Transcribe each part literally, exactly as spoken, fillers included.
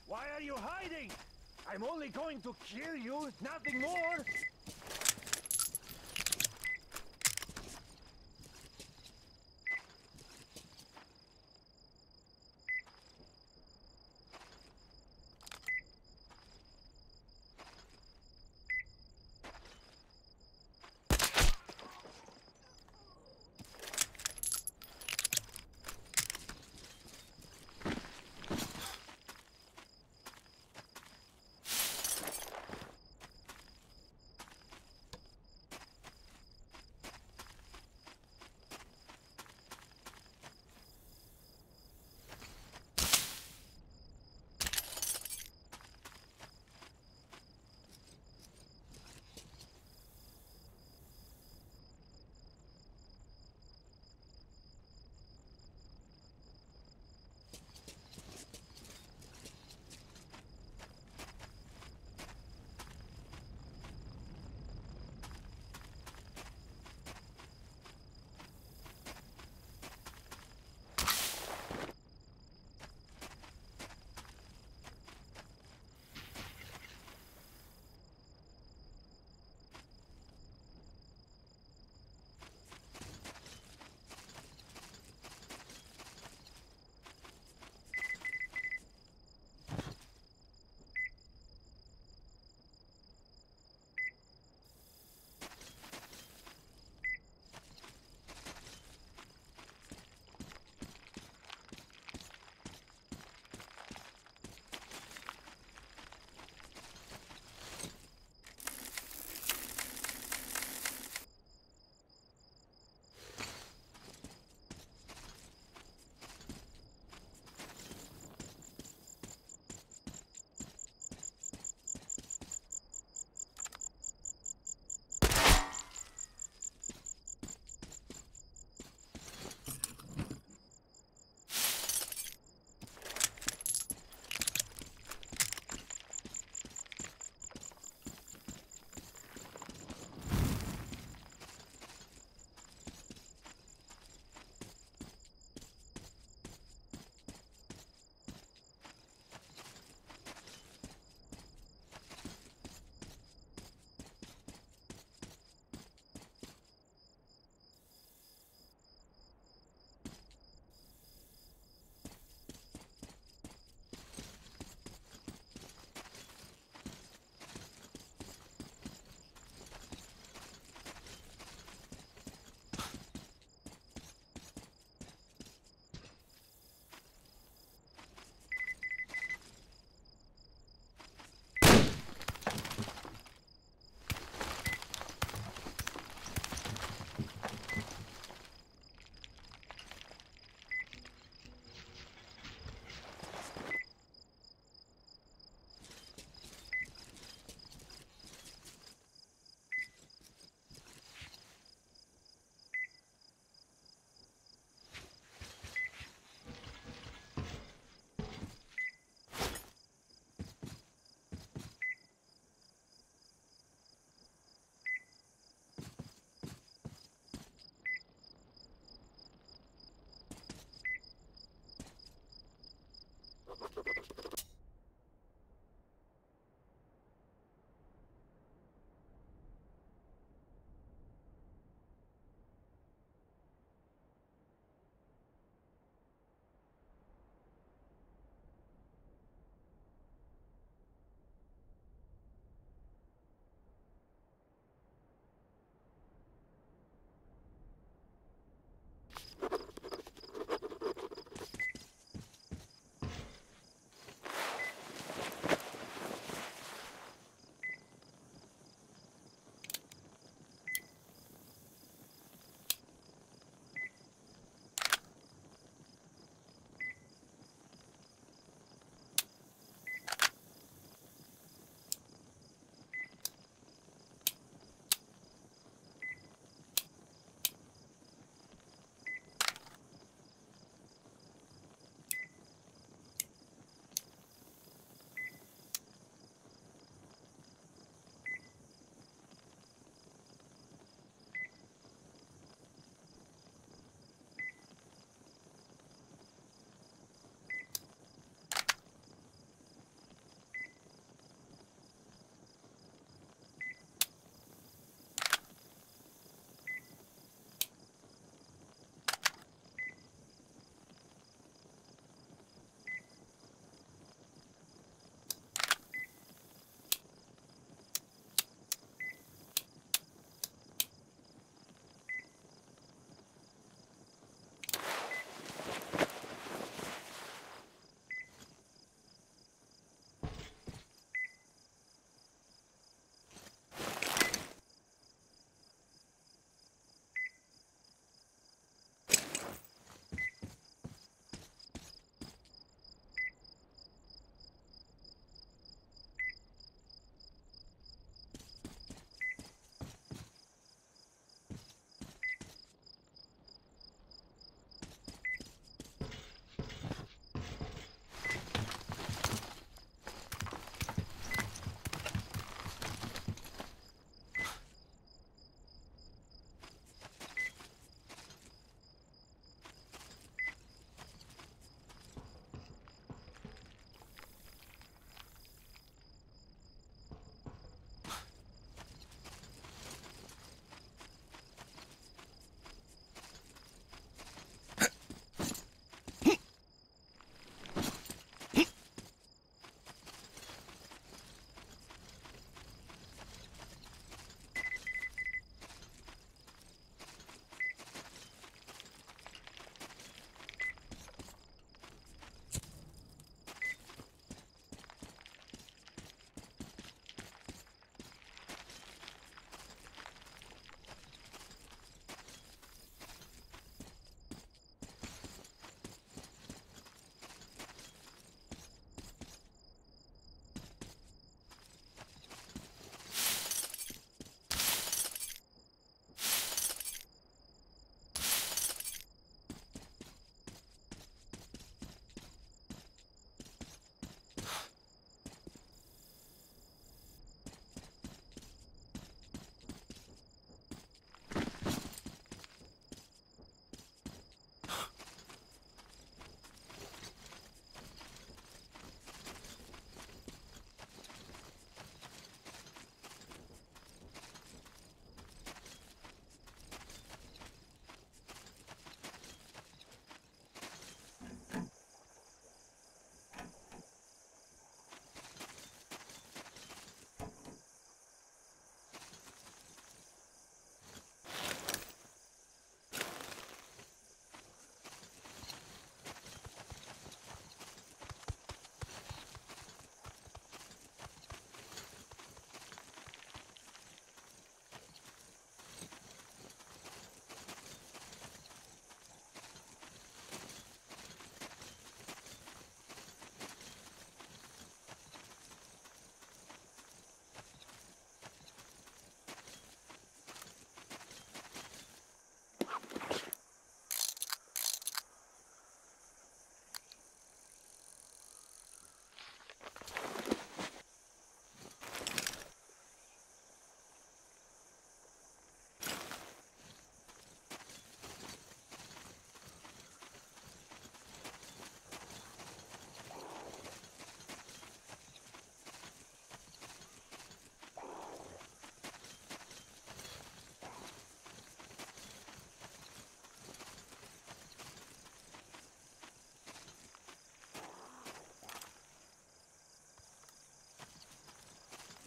Why are you hiding? I'm only going to kill you, nothing more!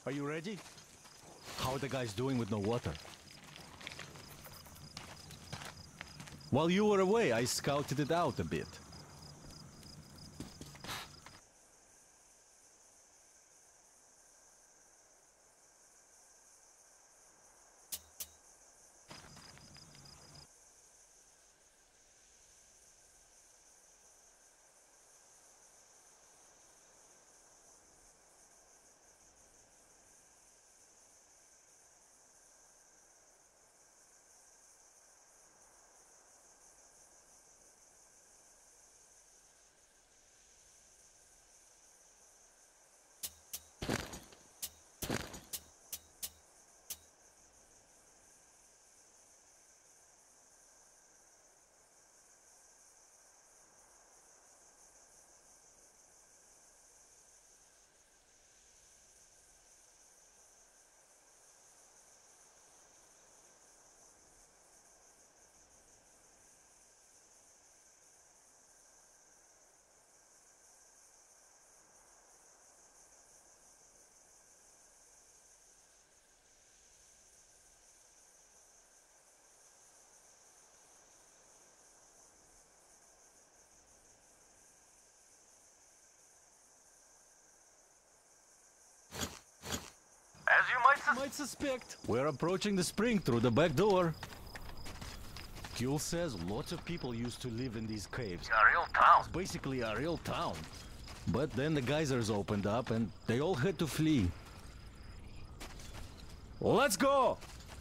Are you ready? How are the guys doing with no water? While you were away, I scouted it out a bit. As you might sus- Might suspect. We're approaching the spring through the back door. Kuhl says lots of people used to live in these caves. A real town. It's basically a real town. But then the geysers opened up and they all had to flee. Let's go!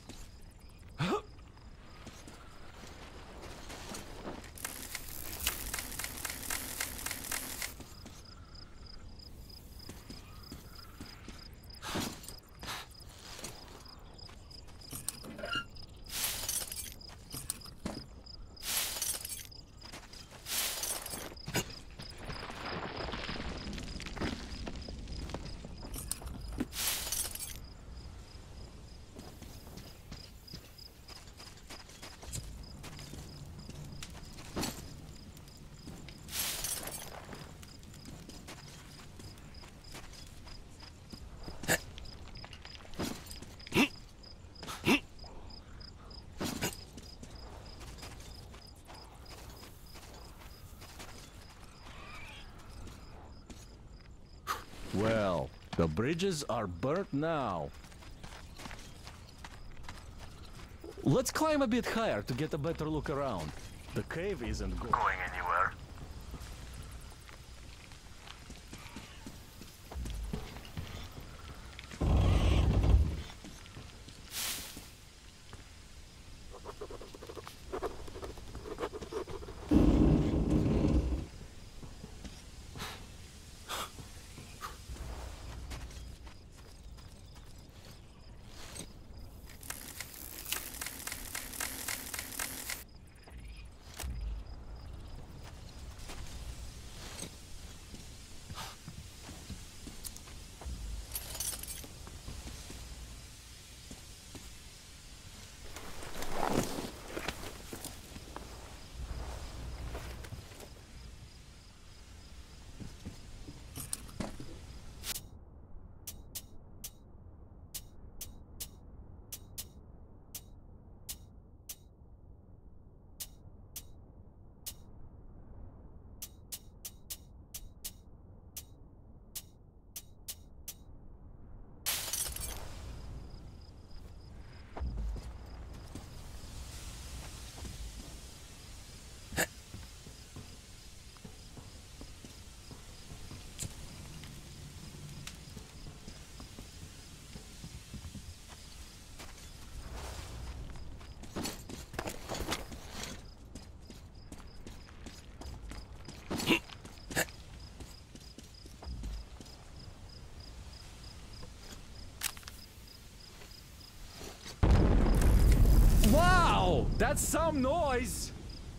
Well, the bridges are burnt now. Let's climb a bit higher to get a better look around. The cave isn't go- Going anywhere. Wow! That's some noise!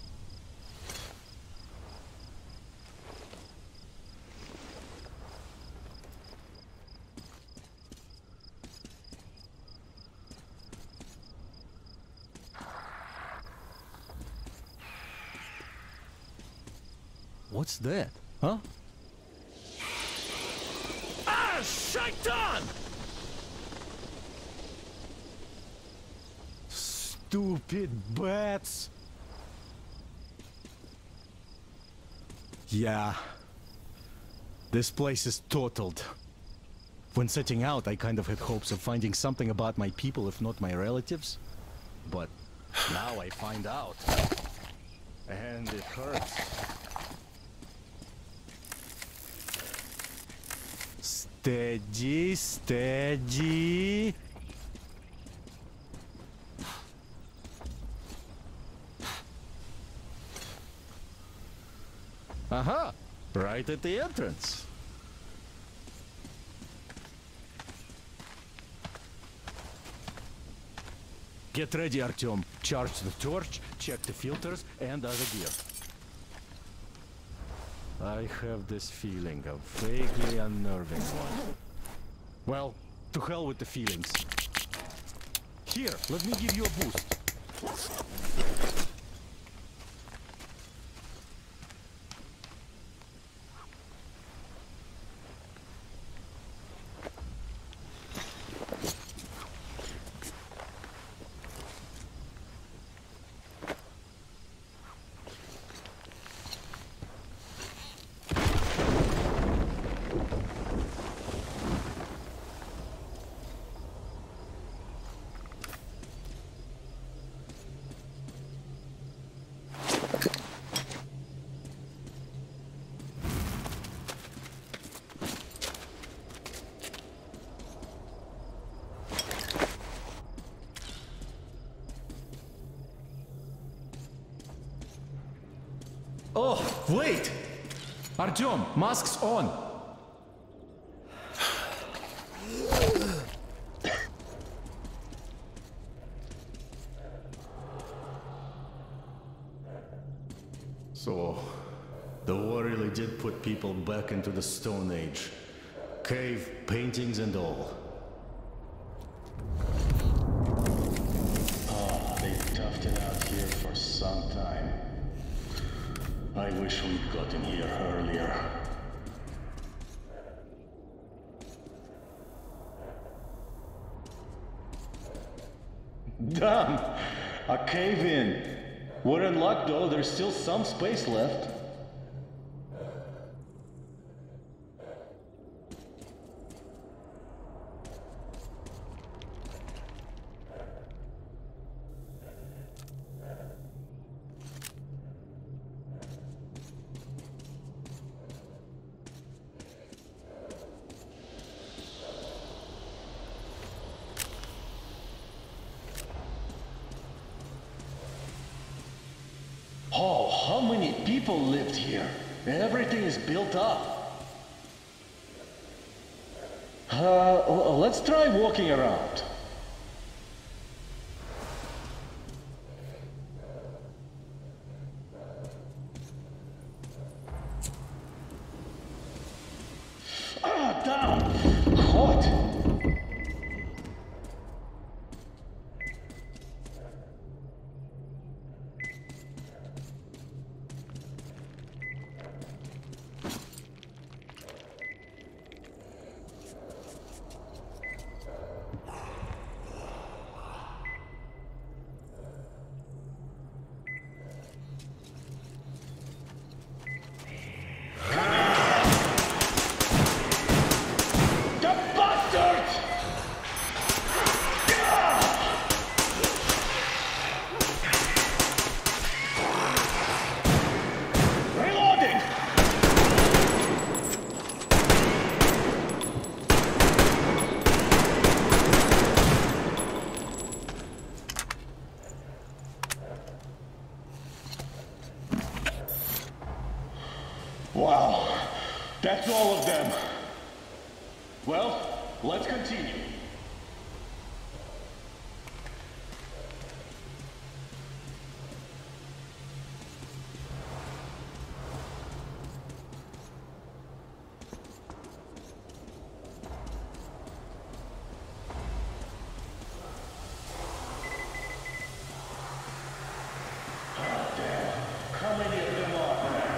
What's that? Huh? Ah, shaitan! Stupid bats! Yeah. This place is totaled. When setting out, I kind of had hopes of finding something about my people, if not my relatives. But now I find out. And it hurts. Steady, steady. Aha! Right at the entrance. Get ready, Artyom. Charge the torch, check the filters, and other gear. I have this feeling, a vaguely unnerving one. Well, to hell with the feelings. Here, let me give you a boost. Oh, wait! Artyom, masks on! So, the war really did put people back into the Stone Age. Cave, paintings and all. Ah, they've toughed it out here for some time. I wish we'd gotten here earlier. Damn! A cave-in! We're in luck though, there's still some space left. Oh, how many people lived here? Everything is built up. Uh, l- let's try walking around. Ah, damn! Hot! Wow, that's all of them. Well, let's continue. Oh, damn. How many of them are there?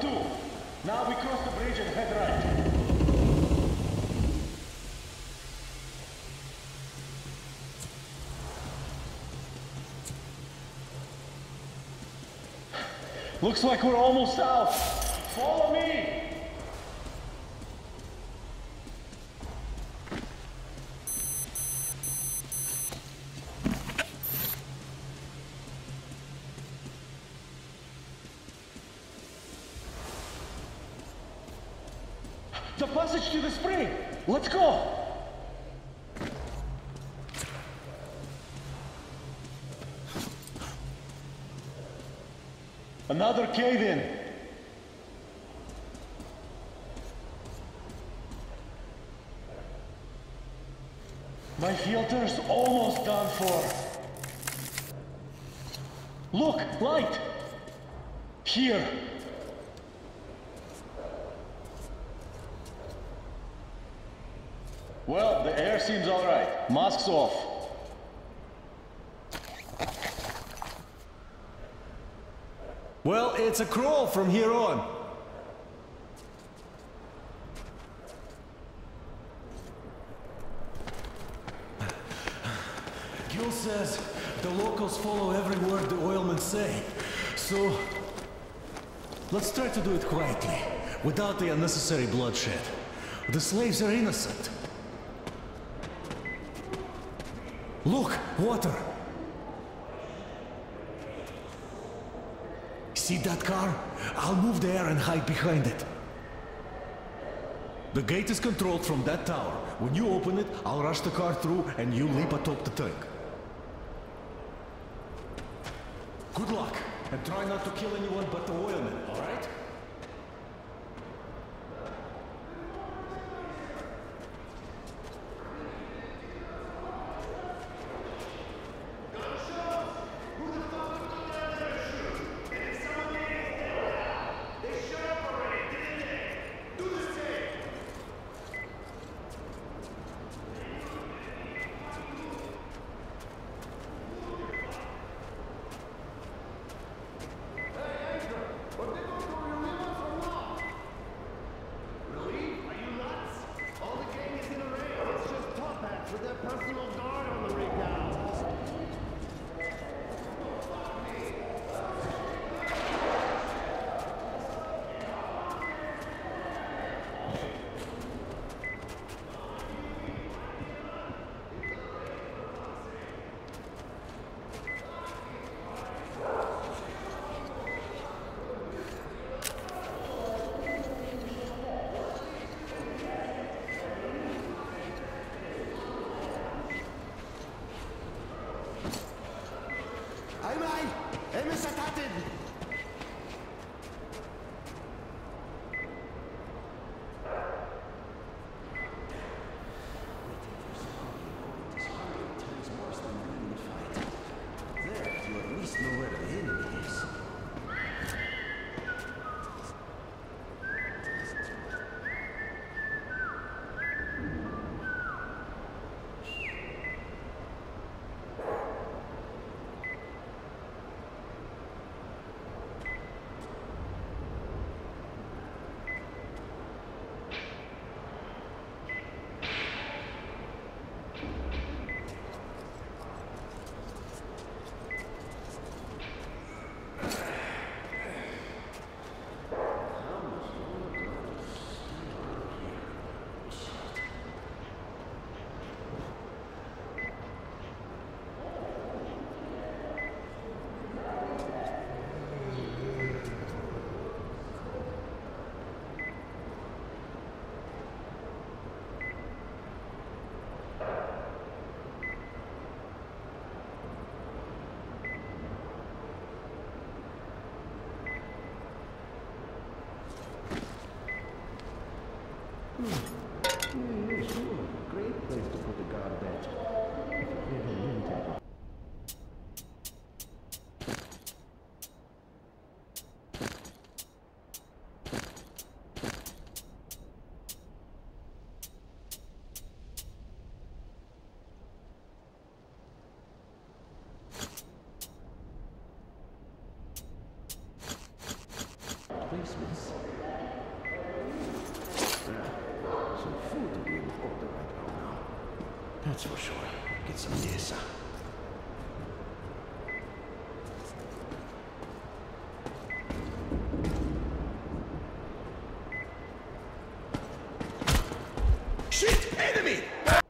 two. Now we cross the bridge and head right. Looks like we're almost out. Follow me! The passage to the spring! Let's go! Another cave-in! My filter's almost done for. Look! Light! Here! Well, the air seems alright. Masks off. Well, it's a crawl from here on. Gil says the locals follow every word the oilmen say. So, let's try to do it quietly, without the unnecessary bloodshed. The slaves are innocent. Look, water! See that car? I'll move there and hide behind it. The gate is controlled from that tower. When you open it, I'll rush the car through and you leap atop the tank. Good luck, and try not to kill anyone but the oilmen, all right? Great place to put the garbage. Basements. Yeah, some food to be in order right about now. That's for sure. Get some this. Shit! Enemy!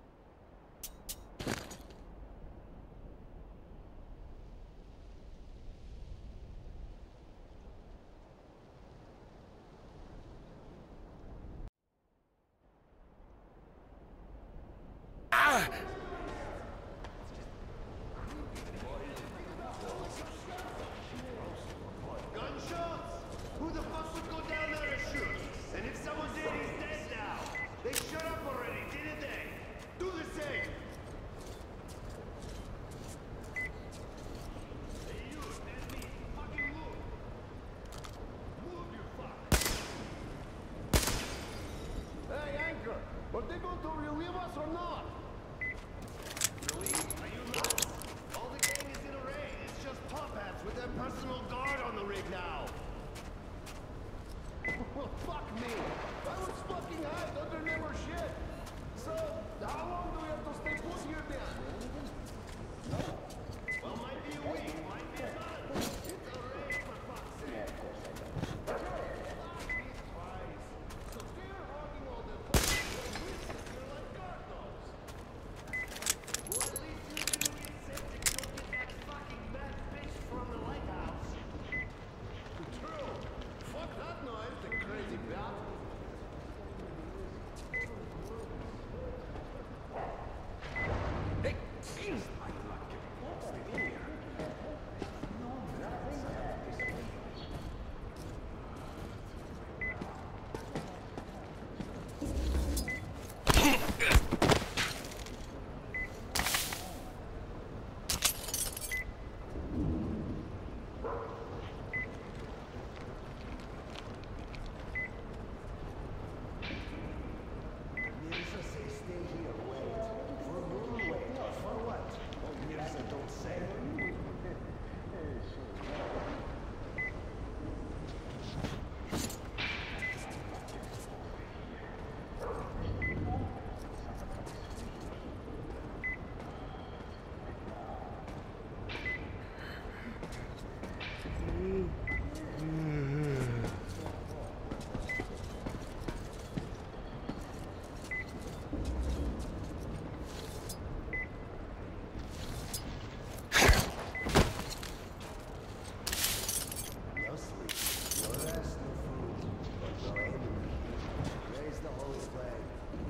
Gunshots? Who the fuck would go down there to shoot? And if someone did, he's dead now. They shut up already, didn't they? Do the same. Hey you, that's me. Fucking move. Move, you fuck. Hey, Anchor. Are they going to relieve us or not? Relieve? Are you nuts? All the gang is in array. It's just pop hats with their personal guard on the rig now. Well, fuck me. I was fucking hide under never shit. So, how long do we have to stay put here then? Well, might be a week, might be a month. It's a raid for fuck's sake. Jesus Christ. So they're hogging all the you're like guard dogs. Well, at least you two get sent to go get that fucking mad bitch from the lighthouse. True. Fuck that noise, the crazy bat. Hey! Mirza say stay here, wait. For who, wait? For what? Oh, Mirza don't say. No sleep, no rest, no food, no enemy. Raise the holy flag.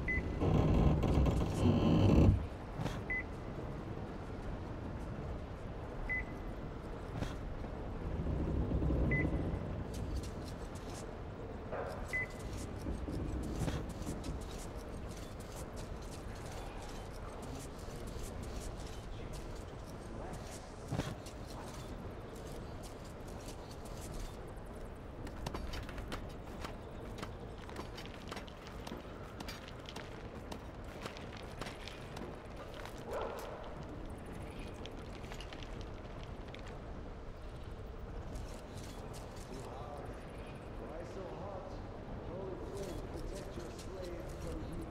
Why so hot? Holy flame, protect your slave from heat.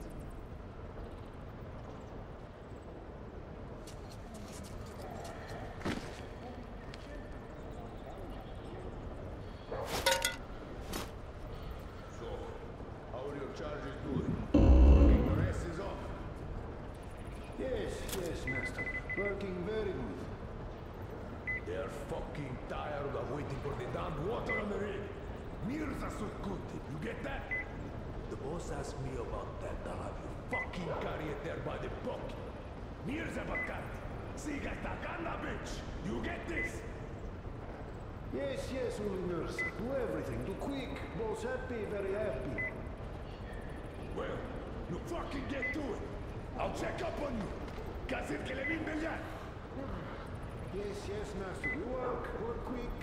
So, how are your charges doing? Working the rest is off. Yes, yes, master. Working very good. They're fucking tired of waiting for the damned water on the rig. Mirza Surkuti, you get that? The boss asked me about that. I'll have you fucking carry it there by the pocket. Mirza Bakati, siga esta gana, bitch. You get this? Yes, yes, Uli Mirza. Do everything. Do quick. Boss happy, very happy. Well, you fucking get to it. I'll check up on you. Casir que le vinde ya. Yes, yes, master. We work. Work quick.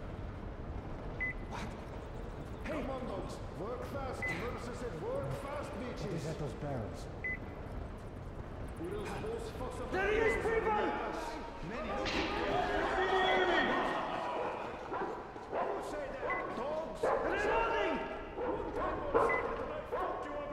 What? Come on, dogs. Work fast. Mirza said work fast, bitches. What is at those barrels? We'll boss fucks up. There he is, people! Many Who say that? Dogs? Reloading! One time won't say that, and I fucked you up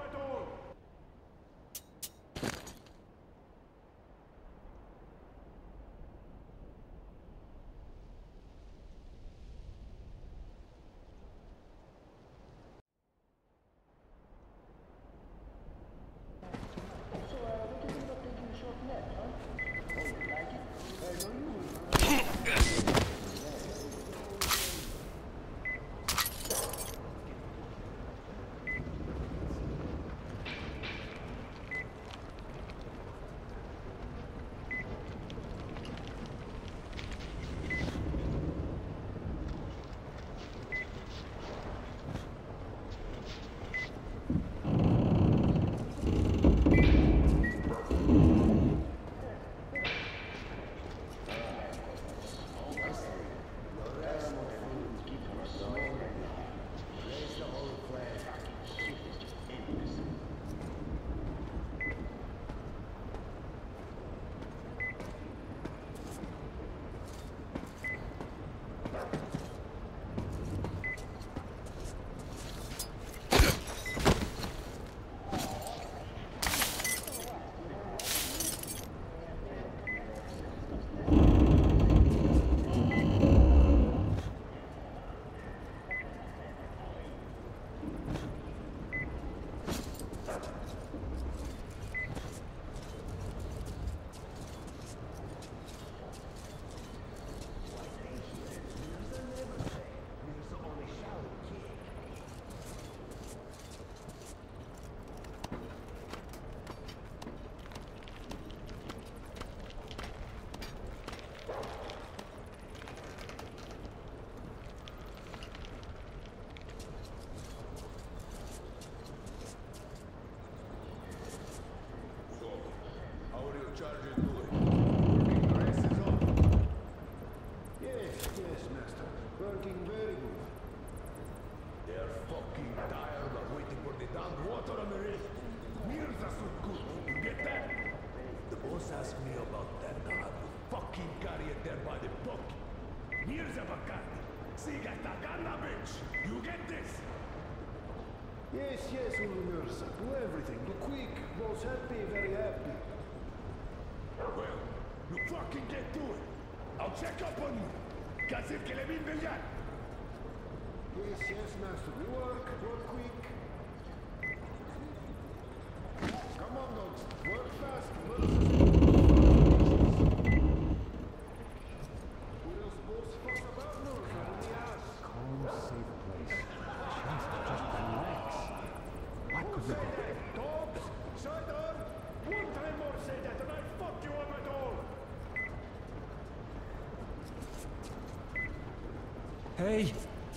boss asked me about that, I'll have you fucking carry it there by the pocket. Mirza Bakati. Siga Takana, bitch! You get this? Yes, yes, Ulunursa. Do everything. Do quick. Boss happy, very happy. Well, you fucking get to it. I'll check up on you. Casi que le vin brillar. Yes, yes, master. We work. Work quick. Come on, dogs. Work fast. Work Who else boss fuss about Nursa when he asks? Calm, safe place. Chance to just relax. What could Say we do? that, dogs! Shut up! One time more say that and I fuck you up at all! Hey!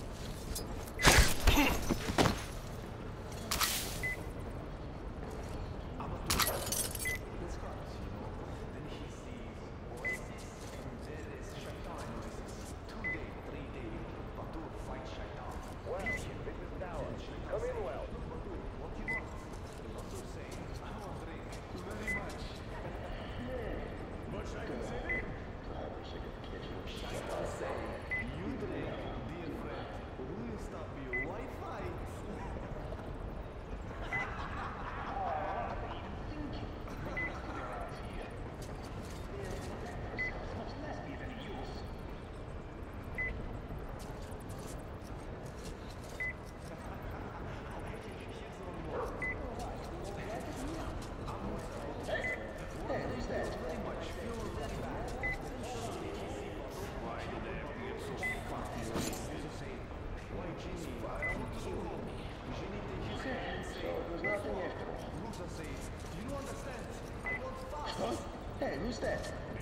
Hey, who's that?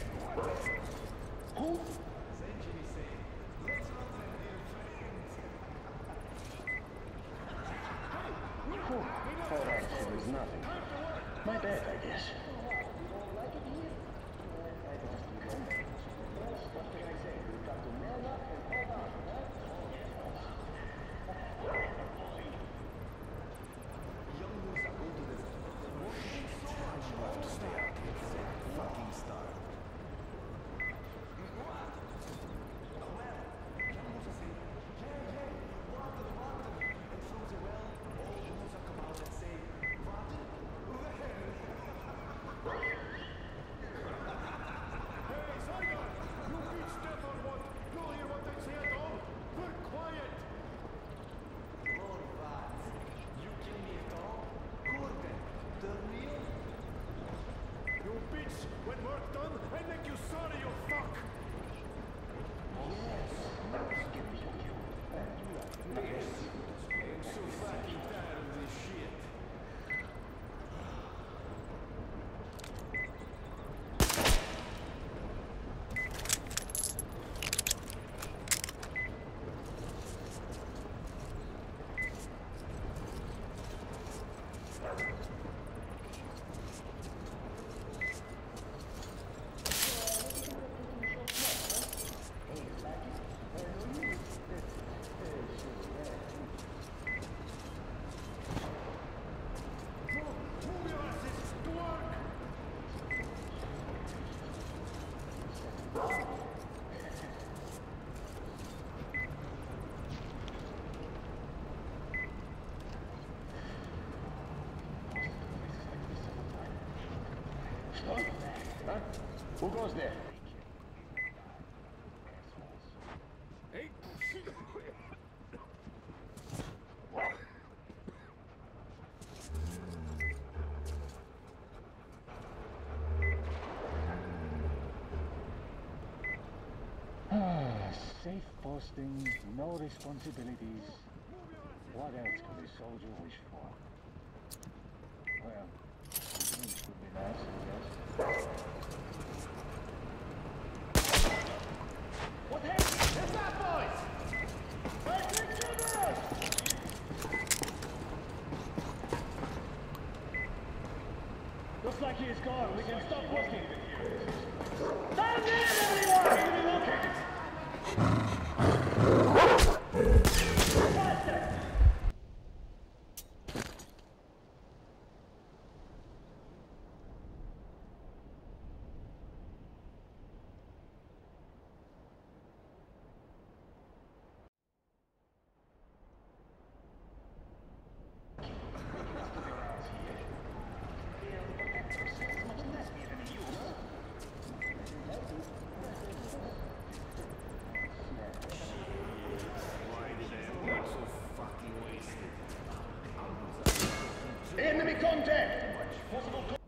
Who? Whew. All right, it was nothing. My bad, I guess. When work done, I make you sorry, you fuck! Yes. I'm so fucking tired of this shit. Huh? Who goes there? Hey! Safe posting, no responsibilities. What else could a soldier wish for? Well, things could be nice, I guess. What happened? What's that, boys? Let's intruder! Looks like he is gone. We can stop looking. Stand in, everyone! Enemy located! Enemy contact! Possible co-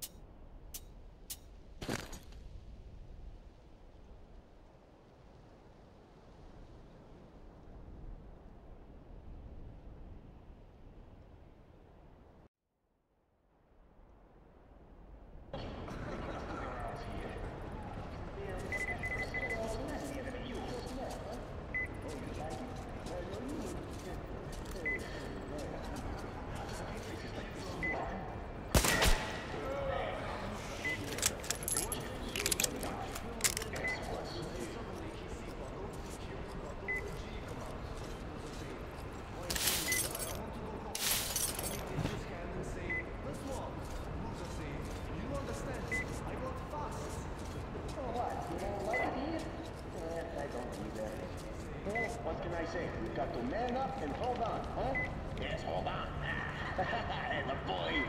What can I say? We've got to man up and hold on, huh? Yes, hold on. The boy.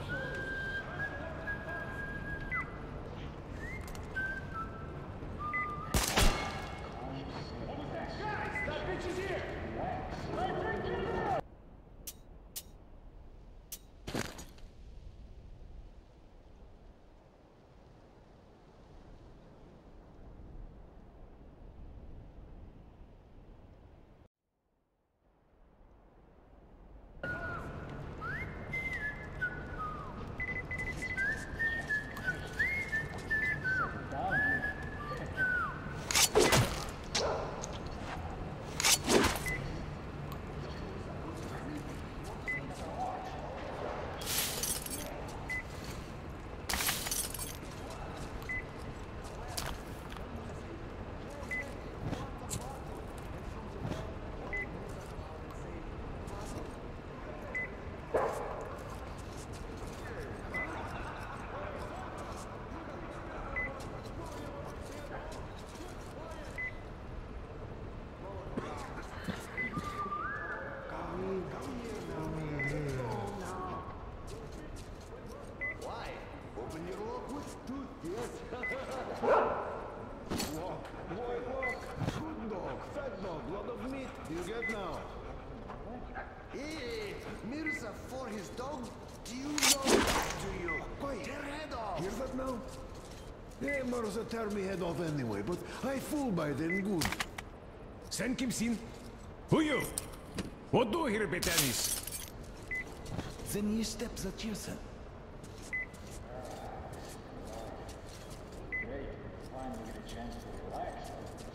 Guys, that bitch is here! For his dog? Do you know that, do you? Wait, tear head off! Hear that now? Yeah, Mirza tear me head off anyway, but I fool by then good. Sen kimsin? Who you? What do here, Betanis? Then you step the Cheerson. Great. Finally get a chance to relax.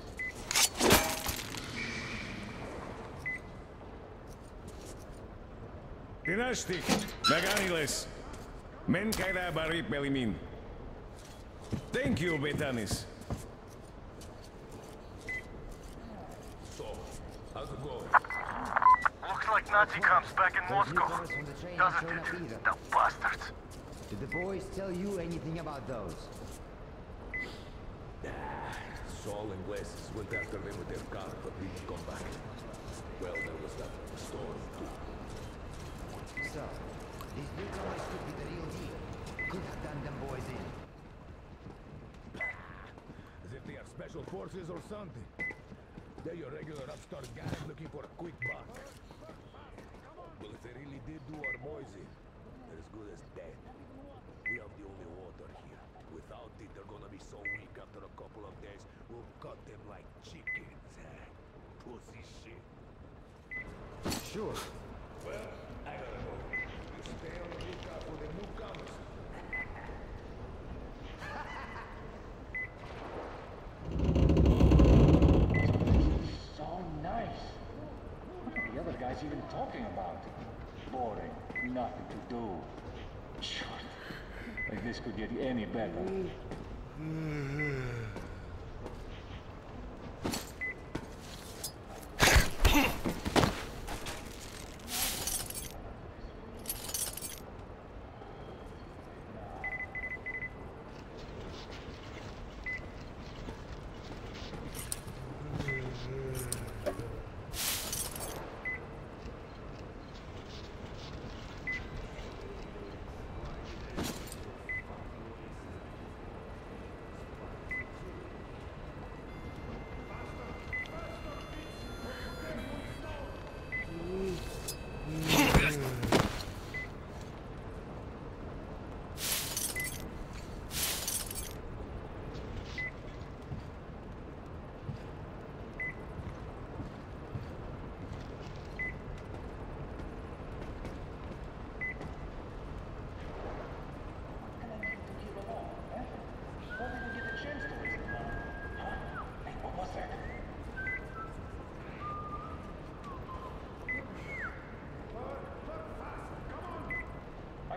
Dynastic, Meganiles. Men kaira bari pelimin. Thank you, Betanis. So, how's it going? Looks like Nazi camps back in Moscow. Doesn't it? The bastards. Did the boys tell you anything about those? Saul and Glasses went after them with their car, but didn't come back. Well, there was that storm, too. So, these newcomers could be the real deal. Could have done them boys in. As if they are special forces or something. They're your regular upstart gang looking for a quick buck. Well, if they really did do our boys in, they're as good as dead. We have the only water here. Without it, they're gonna be so weak after a couple of days, we'll cut them like chickens. Pussy shit. Sure. Well, I gotta go. You stay on the lookout for the newcomers. So nice. What are the other guys even talking about? Boring. Nothing to do. Sure. Like this could get any better.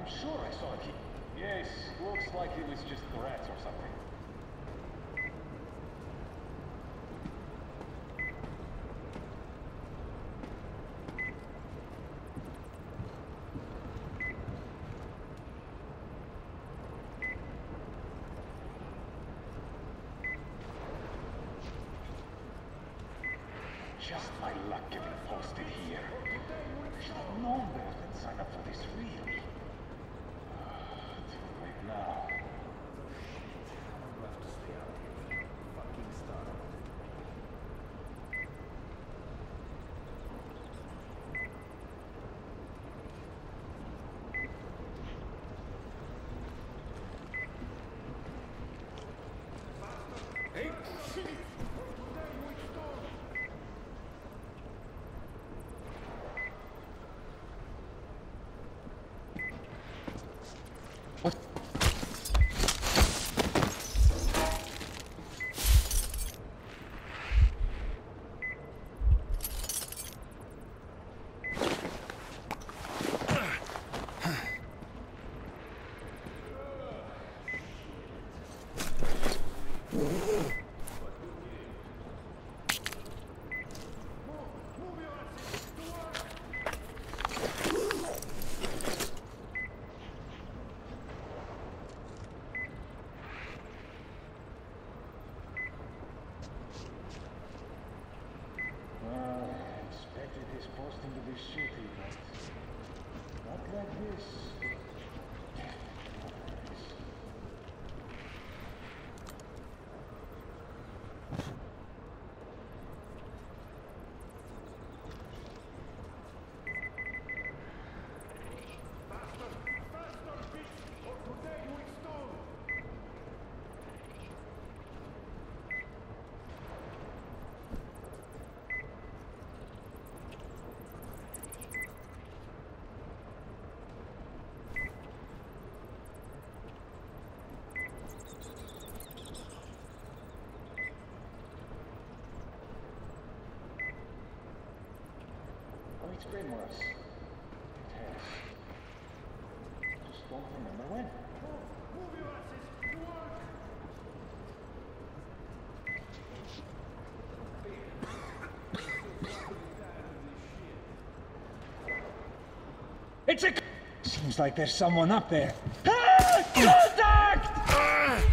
I'm sure I saw it. Yes, looks like it was just rats or something. Just my luck getting posted here. Should have known better than sign up for this, really. Uh, too late now. We'll have to stay out here. Fucking starved. Hey! It's been worse. It has. Just don't remember when. Move your asses to work! It's a... Seems like there's someone up there. Ah! Contact! Ah!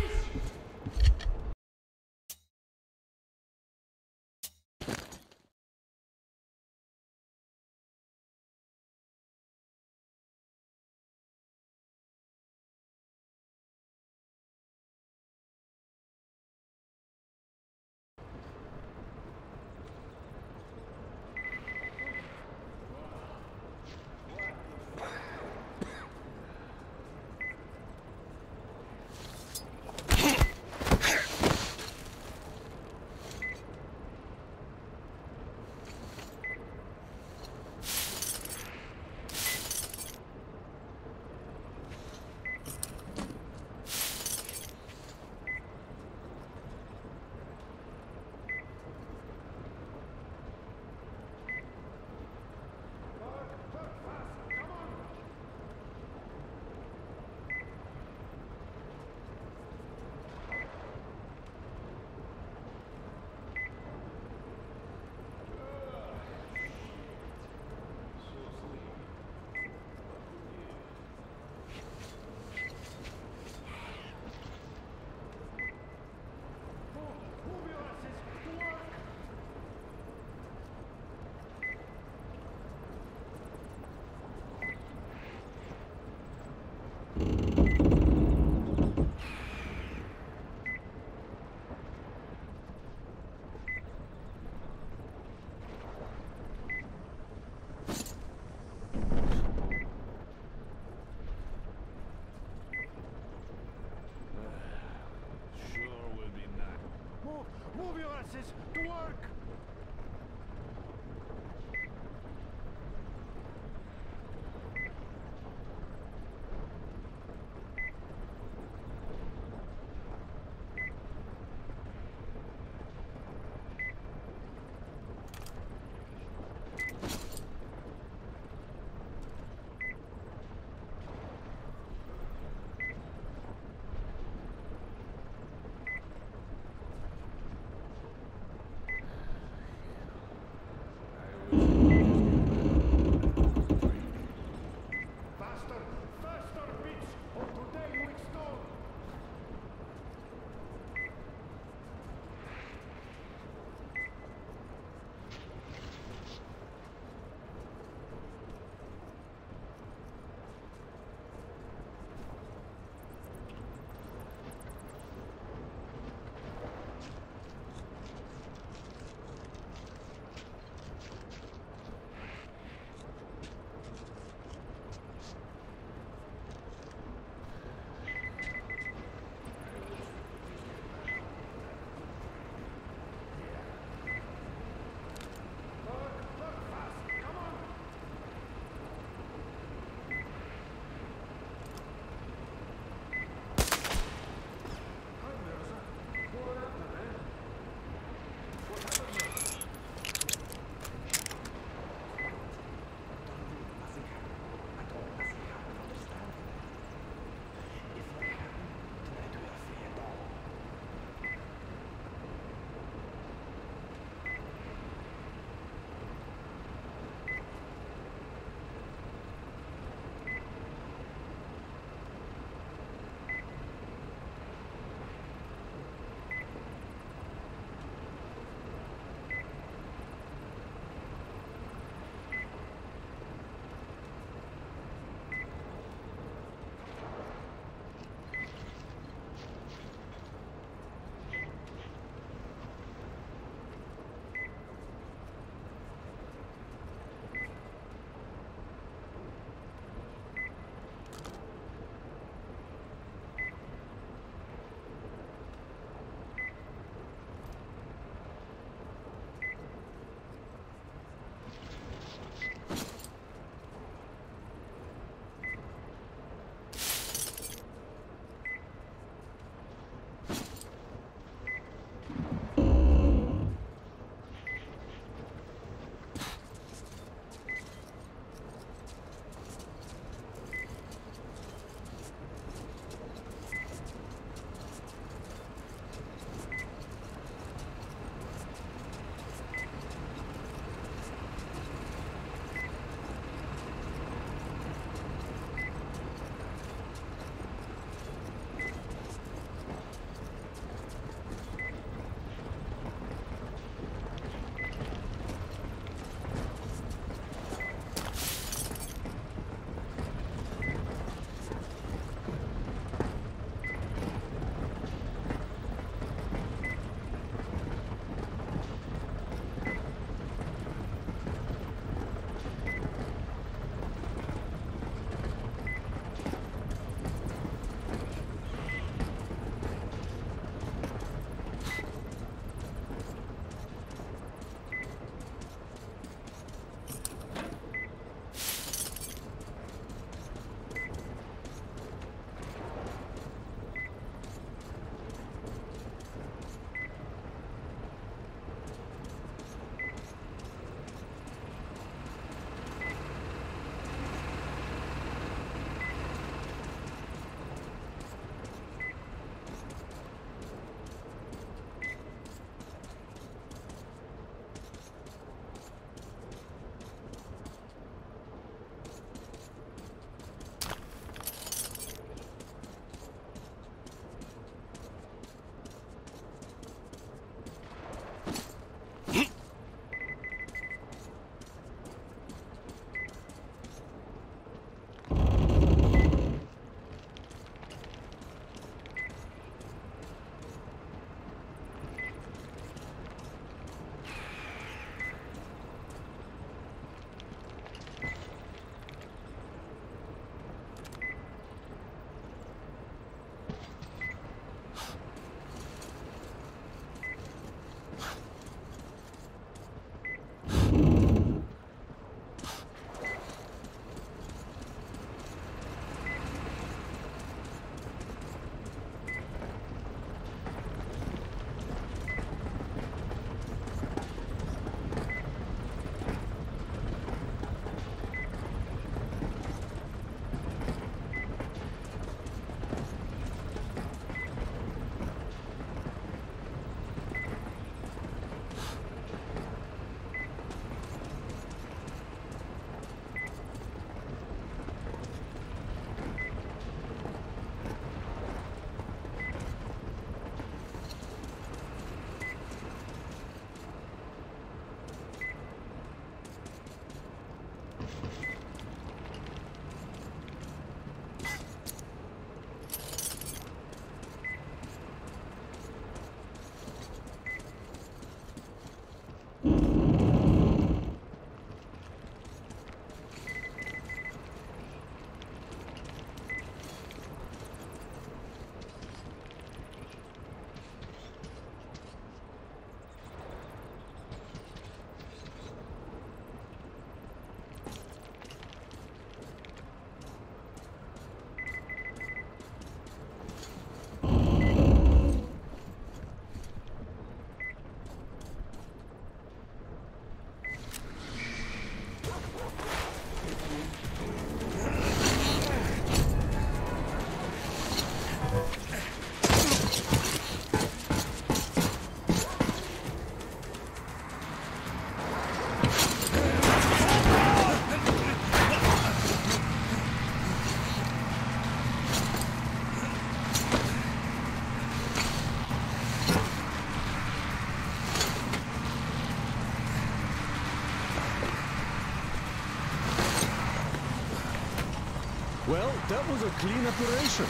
Well, that was a clean operation.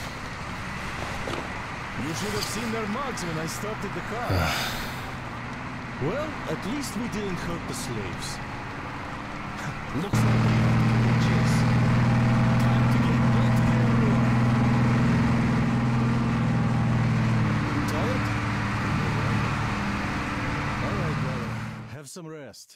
You should have seen their mugs when I started the car. Well, at least we didn't hurt the slaves. Looks like we have bridges. Time to get back to their room. Tired? All right, brother. Have some rest.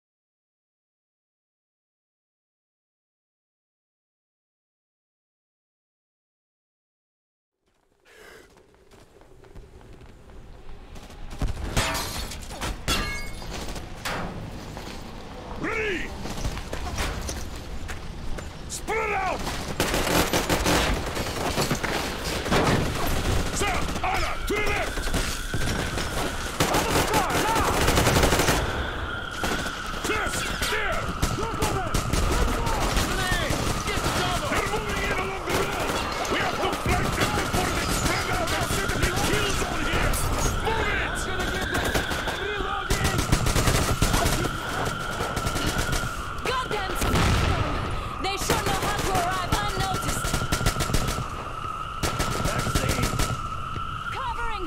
Ready! Spread out! Sir, Anna, to the left! Out of the car, now! Chris, there! Look over! Let's go! Grenade! Get cover! They're moving in along the road! We have to flank them before they spread out and set the kills on here! Move it! I'm gonna get them! Reloading! Goddamn smackdown! They sure know how to arrive unnoticed! Vaccine! Covering!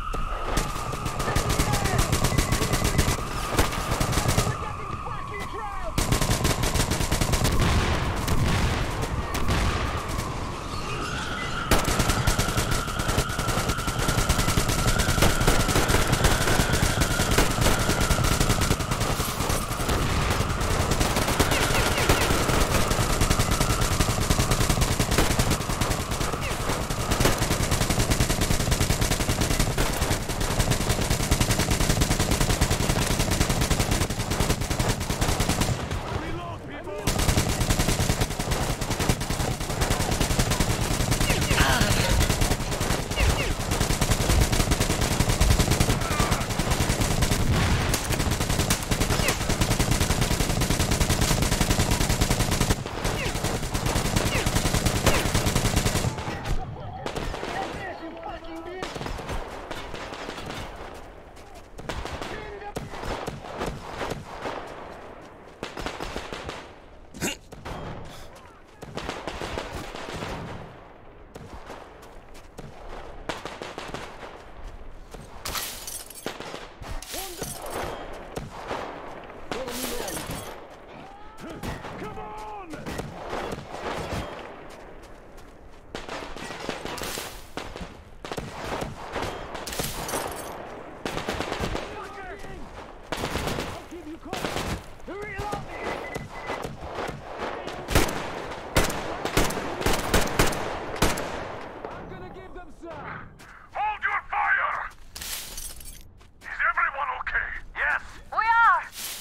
Hold your fire! Is everyone okay? Yes. We are!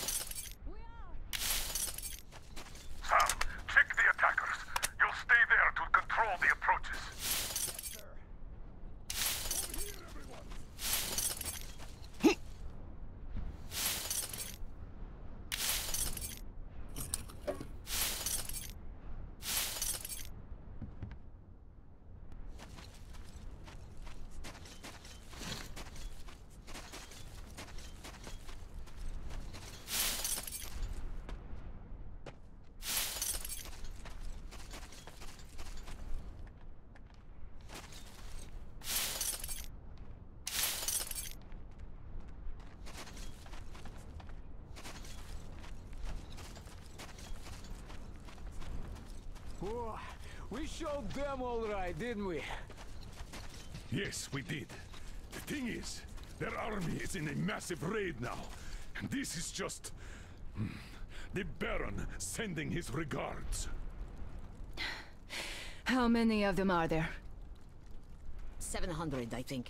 Sam, check the attackers. You'll stay there to control the approaches. Oh, we showed them all right, didn't we? Yes, we did. The thing is, their army is in a massive raid now. And this is just... hmm, the Baron sending his regards. How many of them are there? seven hundred, I think.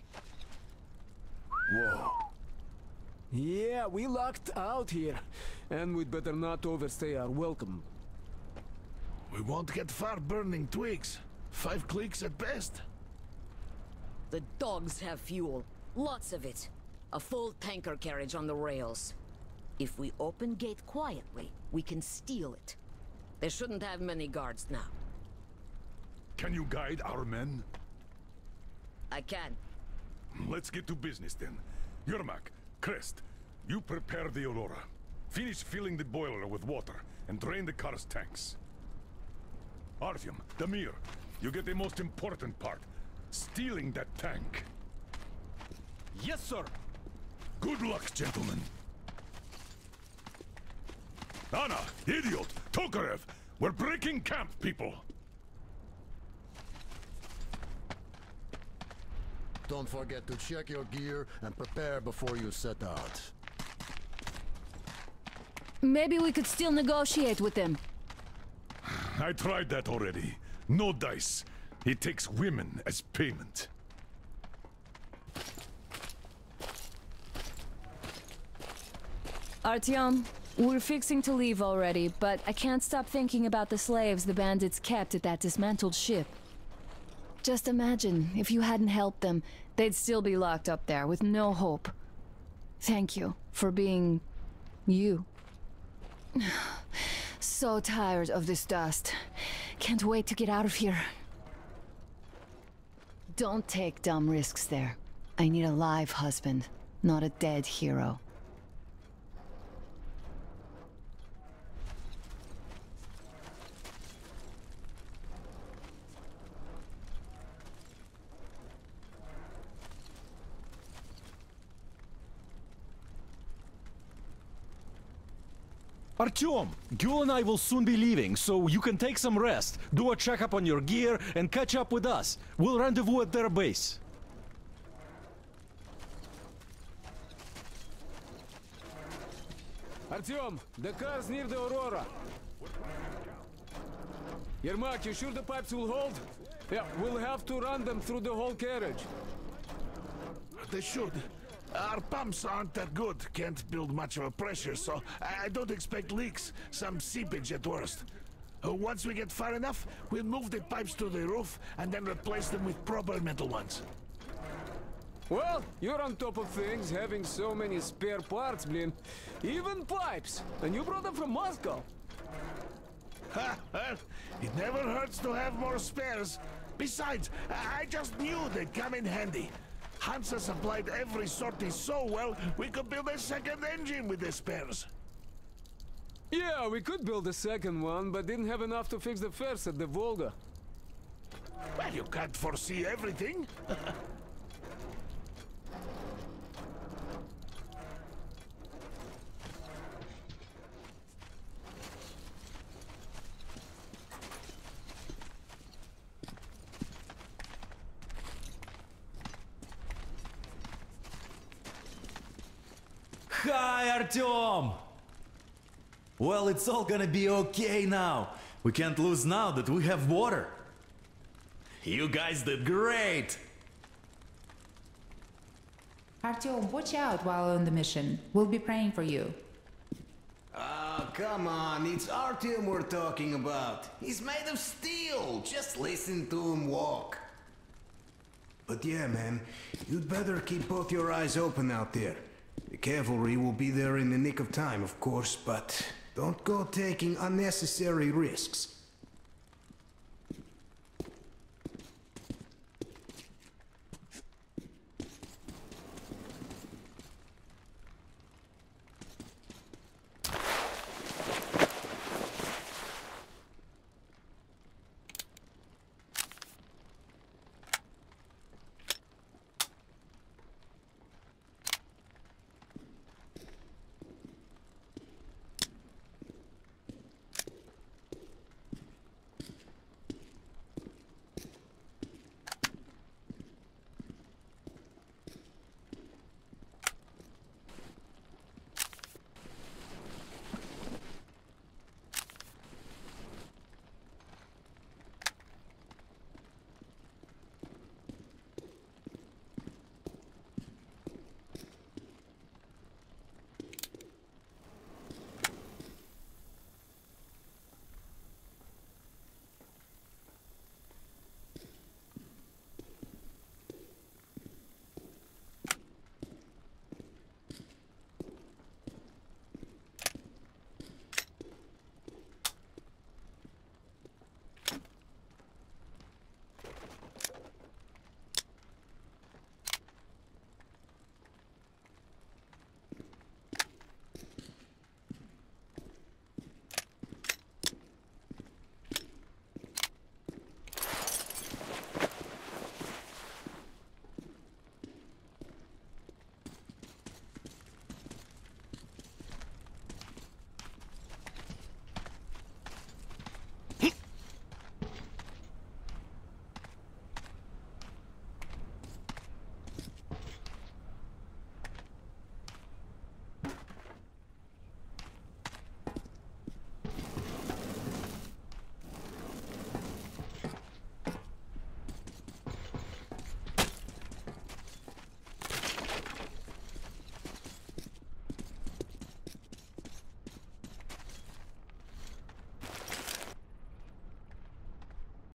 Whoa. Yeah, we lucked out here. And we'd better not overstay our welcome. We won't get far burning twigs. Five clicks at best. The dogs have fuel. Lots of it. A full tanker carriage on the rails. If we open gate quietly, we can steal it. They shouldn't have many guards now. Can you guide our men? I can. Let's get to business then. Yermak, Crest, you prepare the Aurora. Finish filling the boiler with water and drain the car's tanks. Artyom, Damir, you get the most important part. Stealing that tank. Yes, sir. Good luck, gentlemen. Anna, idiot, Tokarev, we're breaking camp, people. Don't forget to check your gear and prepare before you set out. Maybe we could still negotiate with them. I tried that already. No dice. It takes women as payment. Artyom, we're fixing to leave already, but I can't stop thinking about the slaves the bandits kept at that dismantled ship. Just imagine, if you hadn't helped them, they'd still be locked up there with no hope. Thank you for being... you. So tired of this dust. Can't wait to get out of here. Don't take dumb risks there. I need a live husband, not a dead hero. Artyom, Gul and I will soon be leaving, so you can take some rest, do a checkup on your gear, and catch up with us. We'll rendezvous at their base. Artyom, the car's near the Aurora. Yermak, you sure the pipes will hold? Yeah, we'll have to run them through the whole carriage. They should. Our pumps aren't that good, can't build much of a pressure, so I don't expect leaks. Some seepage at worst. Uh, once we get far enough, we'll move the pipes to the roof and then replace them with proper metal ones. Well, you're on top of things, having so many spare parts, Blin. Even pipes! And you brought them from Moscow! Ha! Well, it never hurts to have more spares. Besides, I just knew they'd come in handy. Hansa supplied every sortie so well, we could build a second engine with the spares. Yeah, we could build a second one, but didn't have enough to fix the first at the Volga. Well, you can't foresee everything. Hi, Artyom! Well, it's all gonna be okay now. We can't lose now that we have water. You guys did great! Artyom, watch out while on the mission. We'll be praying for you. Oh, come on, it's Artyom we're talking about. He's made of steel. Just listen to him walk. But yeah, man, you'd better keep both your eyes open out there. The cavalry will be there in the nick of time, of course, but don't go taking unnecessary risks.